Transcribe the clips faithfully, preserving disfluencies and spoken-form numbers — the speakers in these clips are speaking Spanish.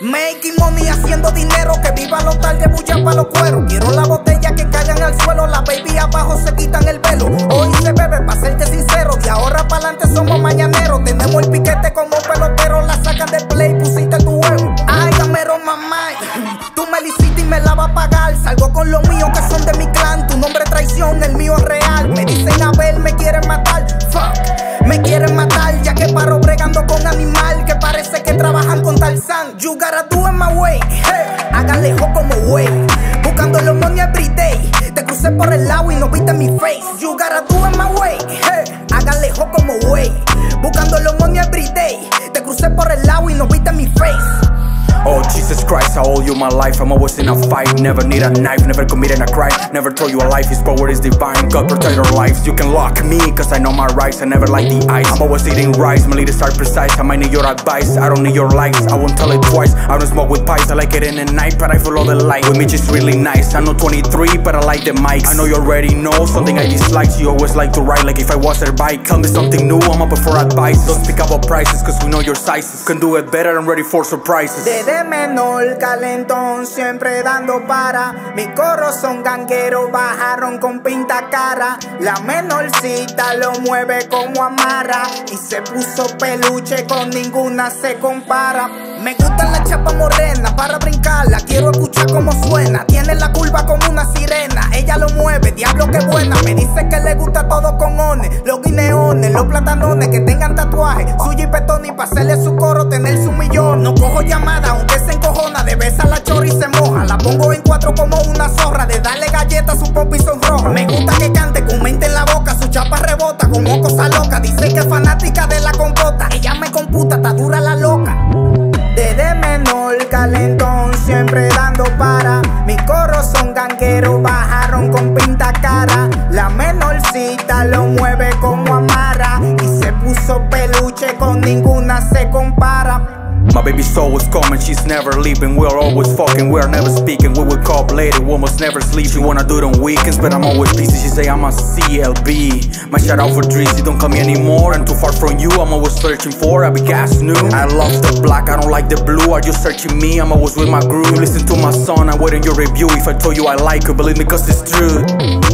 Making money, haciendo dinero, que viva los tarde, bulla pa' los cueros. Quiero la botella que caigan al suelo, la baby abajo se quitan el velo. Hoy se bebe, pa' serte sincero, de ahora pa' adelante somos mañaneros. Tenemos el piquete como pelotero, la sacan del play, pusiste tu huevo. Ay, gamero mamá, tú me lo hiciste y me la vas a pagar. Salgo con los míos que son de mi clan, tu nombre es traición, el mío es real. Me dicen a ver, me quieren matar, fuck, me quieren matar, ya que paro bregando con animal que parece que trabajan con Tarzán. You gotta do it my way, hey, háganle jo como güey, buscando los money every day. Te crucé por el lado y no viste mi face. You gotta do it my way, hey, háganle jo como güey, buscando los money every day. Te crucé por el lado y no viste mi face. Oh Jesus Christ, I owe you my life. I'm always in a fight, never need a knife, never committing a crime, never told you a life, his power is divine. God protect our lives, you can lock me, cause I know my rights, I never like the ice. I'm always eating rice, my leaders are precise, I might need your advice, I don't need your likes, I won't tell it twice. I don't smoke with pies, I like it in the night, but I follow the light. With Mitch is really nice, I'm not twenty-three, but I like the mics. I know you already know, something I dislike, you always like to ride like if I was their bike. Tell me something new, I'm open for advice. Don't speak about prices, cause we know your sizes. Can do it better, I'm ready for surprises. Desde menor calentón, siempre dando para. Mi coro son gangueros, bajaron con pinta cara. La menorcita lo mueve como amarra y se puso peluche, con ninguna se compara. Me gusta la chapa morena, para brincarla quiero escuchar cómo suena. Tiene la curva como una sirena, ella lo mueve, diablo que buena. Me dice que le gusta todo con ones, los guineones, los platanones, que tengan tatuajes, su jipetón y pa' hacerle su coro, tener su millón. No cojo llamada aunque se encojona, de besar la chora y se moja. La pongo en cuatro como una zorra, de darle galletas a su pop y sonroja. Me gusta que cante con mente en la boca, su chapa rebota como cosa loca. Dice que es fanática de la compota, ella me computa, está dura la loca. Desde menor calentón, siempre dando para. Mi coro son gangueros, bajaron con pinta cara. La menorcita lo mueve como amarra y se puso peluche, con ninguna se compara. My baby's always coming, she's never leaving. We're always fucking, we're never speaking. We will call later, we almost never sleep. She wanna do it on weekends, but I'm always busy. She say I'm a C L B. My shout out for Drizzy, don't call me anymore. And too far from you, I'm always searching for. I be gas new. I love the black, I don't like the blue. Are you searching me? I'm always with my groove. Listen to my song, I'm waiting your review. If I told you I like it, believe me cause it's true.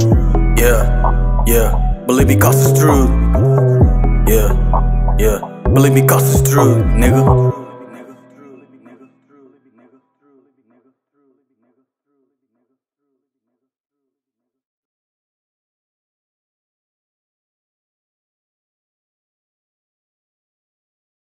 Yeah, yeah, believe me cause it's true. Yeah, yeah, believe me cause it's true, nigga.